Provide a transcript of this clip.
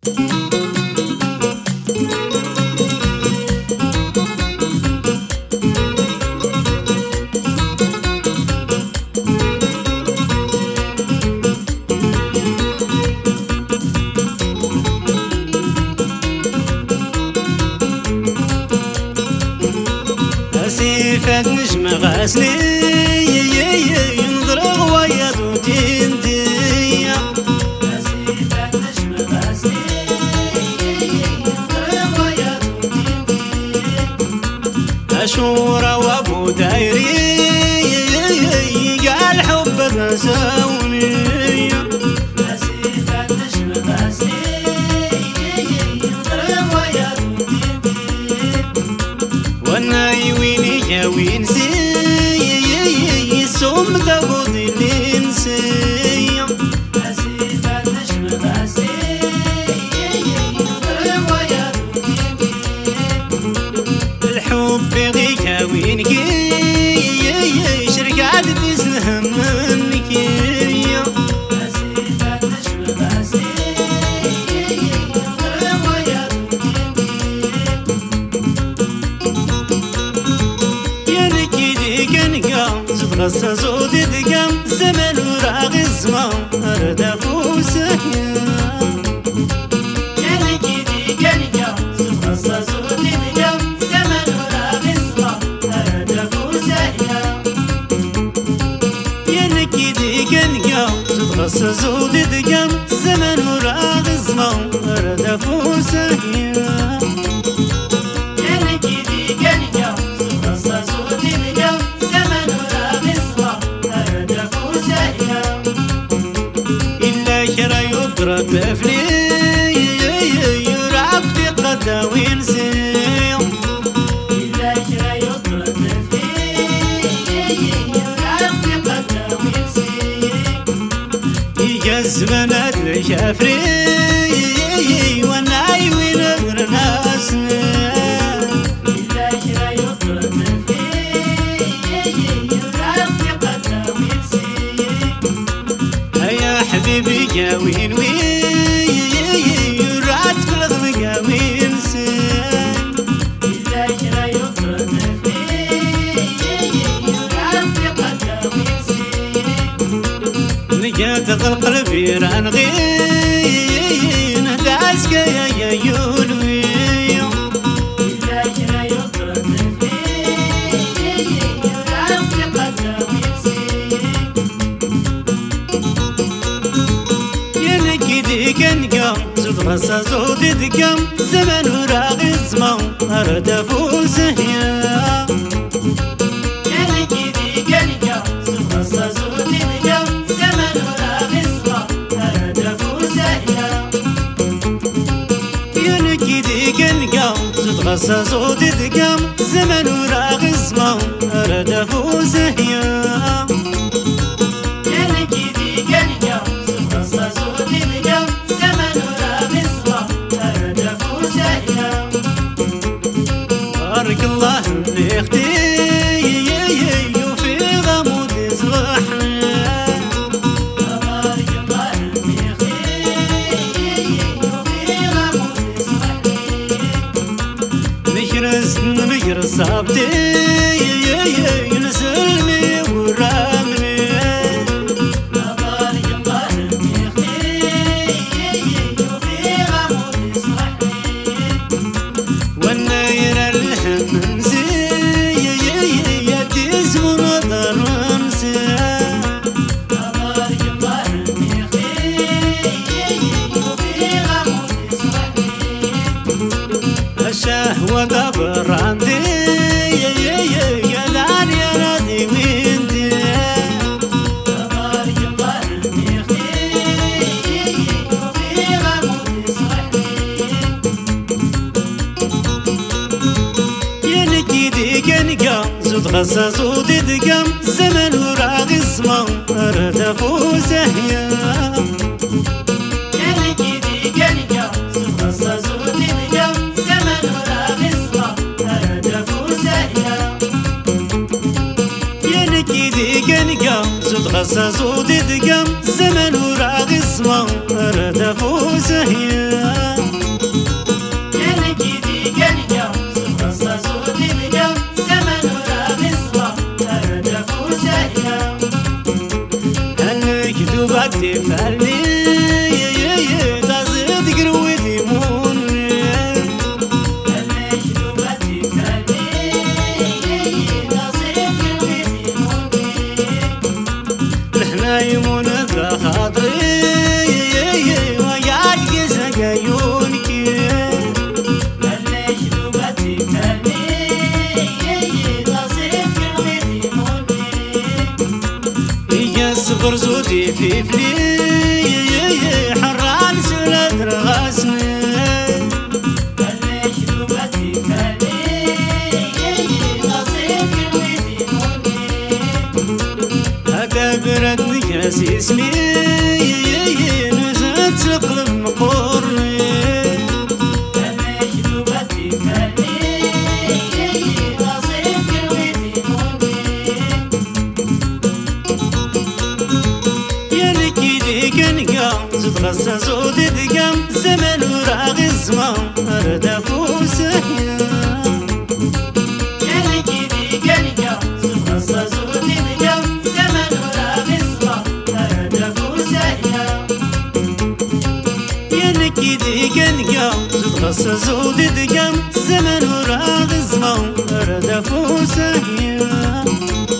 سيفات نجم غاسلي ينضرب ويا دوتين ديا. سيفات نجم غاسلي ينضرب ويا دوتين ديا. أشورة وابو دايري قال حب نساوني. سيفات نجم غاسلي ينضرب ويا دوتين ديا. وانا وين سي سوم تاخد الانسية. سيفات نجم غاسي يضرب ويا الحب غيكا وين كي شركات تسلهم منك. سيفات نجم غاسي يضرب ويا غصة زودي دقام زمن وراغ الزمان أردا فوسهيا. يعني كيدي كنقا غصة زودي دقام زمن وراغ الزمان أردا فوسهيا. يعني كيدي كنقا غصة زودي دقام زمن وراغ الزمان أردا فوسهيا. يعني كيدي كنقا غصة زودي دقام يضرب بفلي رعبتي قدا وينسي. إلا شرا يضرب بفلي رعبتي قدا وينسي. يجز بنات الشافري وانا وين اقدر ناسني. إلا شرا يضرب بفلي رعبتي قدا وينسي. يا حبيبي يا وين رات في الغمقة وين سين. إلا شرا يضرب فيه رات في قدا وين سين. نجات القلب يران غين داسك يا يولوي. إلا شرا يضرب فيه رات في قدا وين سين. كنقا زود غصة زودي دقام زمن وراغ الزمان أردا فوسهيا. يعني كيدي كنقا زود غصة زودي دقام زمن وراغ الزمان أردا فوسهيا. يعني كيدي كنقا زود غصة زودي دقام زمن وراغ الزمان أردا فوسهيا. يعني كيدي كنقا زود غصة زودي دقام بارك الله اللي اختي وفي غمود يصلحني. بارك الله اللي اختي وفي غمود يصلحني. نجر صابتي نسلمي ورامني. بارك الله اللي اختي وفي غمود يصلحني. والنير الشهوة قبر عندي يا دار يا نادي ويندي. تبارك الله اللي اختي وفي غمود يصلحني. يا نكيدي كنقا زود غصة زودي دقام زمن وراغ الزمان أردا فوسهيا. يعني كيدي كنقا زود غصة زودي دقام زمن وراغ الزمان أردا فوسهيا. يعني كيدي كنقا زود غصة زودي دقام زمن وراغ الزمان أردا فوسهيا. برزودي في فلي حران سلاد رغاسني المشروبتي فلي نصيب ويدي موني هكا بردني يا سيسمي نزلت تقلب مقورني المشروبتي فلي نصيب ويدي موني يا نكيدي كنقا زتغسى زودي دقام زمن وراغي الزمان أردافو سهيا يا نكيدي كنقا زتغسى زودي دقام زمن وراغي الزمان أردافو سهيا يا نكيدي كنقا زتغسى زودي دقام زمن وراغي الزمان أردافو سهيا